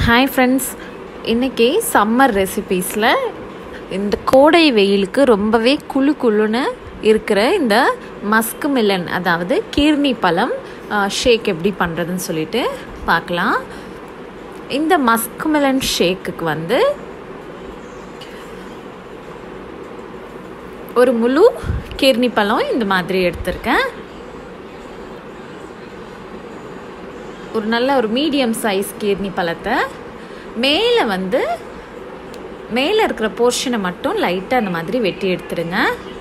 Hi friends, இன்றைக்கி summer ரெசிபீஸில் இந்த கோடை வெயிலுக்கு ரொம்பவே குளுன்னு இருக்கிற இந்த மஸ்க் மிலன், அதாவது கீர்னி பழம் ஷேக் எப்படி பண்ணுறதுன்னு சொல்லிட்டு பார்க்கலாம். இந்த மஸ்க் மிலன் ஷேக்குக்கு வந்து ஒரு முழு கீர்னி பழம் இந்த மாதிரி எடுத்திருக்கேன். ஒரு நல்ல ஒரு மீடியம் சைஸ் கீர்னி பழத்தை மேலே இருக்கிற போர்ஷனை மட்டும் லைட்டாக அந்த மாதிரி வெட்டி எடுத்துடுங்க.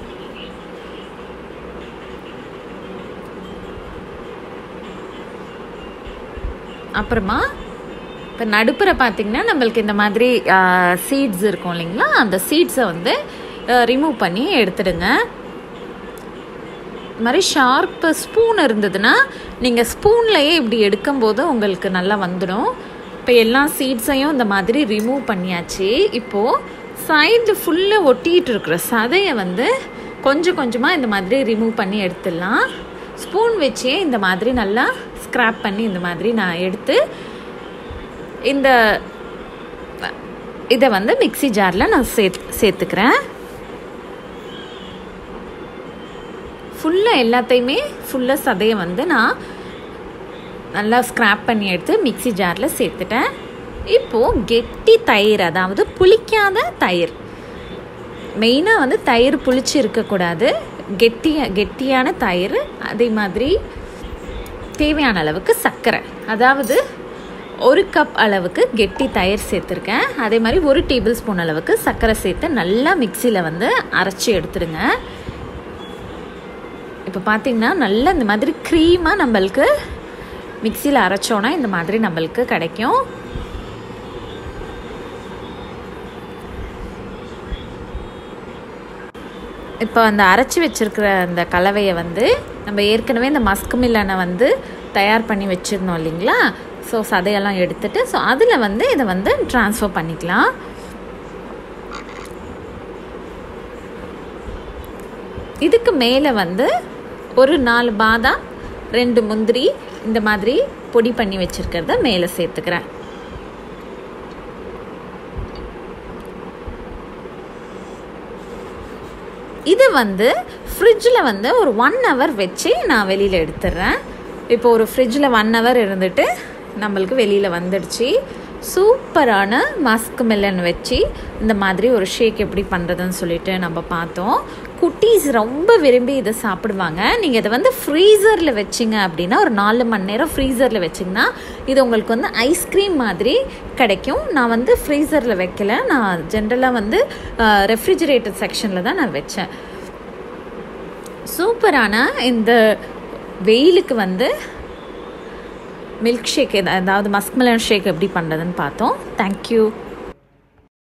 அப்புறமா இப்போ நடுப்புற பார்த்திங்கன்னா நம்மளுக்கு இந்த மாதிரி சீட்ஸ் இருக்கும் இல்லைங்களா, அந்த சீட்ஸை வந்து ரிமூவ் பண்ணி எடுத்துடுங்க. இது மாதிரி ஷார்ப்பு ஸ்பூன் இருந்ததுன்னா நீங்கள் ஸ்பூன்லையே இப்படி எடுக்கும்போது உங்களுக்கு நல்லா வந்துடும். இப்போ எல்லா சீட்ஸையும் இந்த மாதிரி ரிமூவ் பண்ணியாச்சு. இப்போது சைடு ஃபுல்லாக ஒட்டிகிட்டு இருக்கிற சதையை வந்து கொஞ்சம் கொஞ்சமாக இந்த மாதிரி ரிமூவ் பண்ணி எடுத்துடலாம். ஸ்பூன் வச்சே இந்த மாதிரி நல்லா ஸ்க்ராப் பண்ணி இந்த மாதிரி நான் எடுத்து இதை வந்து மிக்ஸி ஜாரில் நான் சேர்த்துக்கிறேன். ஃபுல்லாக எல்லாத்தையுமே ஃபுல்லாக சதையை வந்து நான் நல்லா ஸ்க்ராப் பண்ணி எடுத்து மிக்ஸி ஜாரில் சேர்த்துட்டேன். இப்போது கெட்டி தயிர், அதாவது புளிக்காத தயிர், மெயினாக வந்து தயிர் புளிச்சு இருக்கக்கூடாது, கெட்டியான தயிர், அதே மாதிரி தேவையான அளவுக்கு சர்க்கரை, அதாவது 1 கப் அளவுக்கு கெட்டி தயிர் சேர்த்துருக்கேன். அதே மாதிரி 1 டேபிள் ஸ்பூன் அளவுக்கு சர்க்கரை சேர்த்து நல்லா மிக்சியில் வந்து அரைச்சி எடுத்துடுங்க. இப்போ பார்த்திங்கன்னா நல்லா இந்த மாதிரி க்ரீமாக நம்மளுக்கு மிக்சியில் அரைச்சோன்னா இந்த மாதிரி நம்மளுக்கு கிடைக்கும். இப்போ அந்த அரைச்சி வச்சுருக்கிற அந்த கலவையை வந்து நம்ம ஏற்கனவே இந்த மஸ்க் மிலனை வந்து தயார் பண்ணி வச்சுருந்தோம் இல்லைங்களா, ஸோ சதையெல்லாம் எடுத்துகிட்டு ஸோ அதில் வந்து இதை வந்து ட்ரான்ஸ்ஃபர் பண்ணிக்கலாம். இதுக்கு மேலே வந்து ஒரு 4 பாதாம், 2 முந்திரி இந்த மாதிரி பொடி பண்ணி வச்சுருக்கிறத மேலே சேர்த்துக்கிறேன். இது வந்து ஃப்ரிட்ஜில் வந்து ஒரு 1 ஹவர் வச்சு நான் வெளியில் எடுத்துடுறேன். இப்போ ஒரு ஃப்ரிட்ஜில் 1 ஹவர் இருந்துட்டு நம்மளுக்கு வெளியில் வந்துடுச்சு. சூப்பரான மஸ்க் மிலன் வச்சு இந்த மாதிரி ஒரு ஷேக் எப்படி பண்ணுறதுன்னு சொல்லிட்டு நம்ம பார்த்தோம். குட்டீஸ் ரொம்ப விரும்பி இதை சாப்பிடுவாங்க. நீங்கள் இதை வந்து ஃப்ரீசரில் வச்சிங்க அப்படின்னா ஒரு 4 மணி நேரம் ஃப்ரீசரில் வச்சிங்கன்னா இது உங்களுக்கு வந்து ஐஸ்கிரீம் மாதிரி கிடைக்கும். நான் வந்து ஃப்ரீசரில் வைக்கல, நான் ஜென்ரலாக வந்து ரெஃப்ரிஜிரேட்டர் செக்ஷனில் தான் நான் வச்சேன். சூப்பரான இந்த வெயிலுக்கு வந்து மில்க் ஷேக், அதாவது மஸ்க் மிலன் ஷேக் எப்படி பண்ணுறதுன்னு பார்த்தோம். தேங்க்யூ.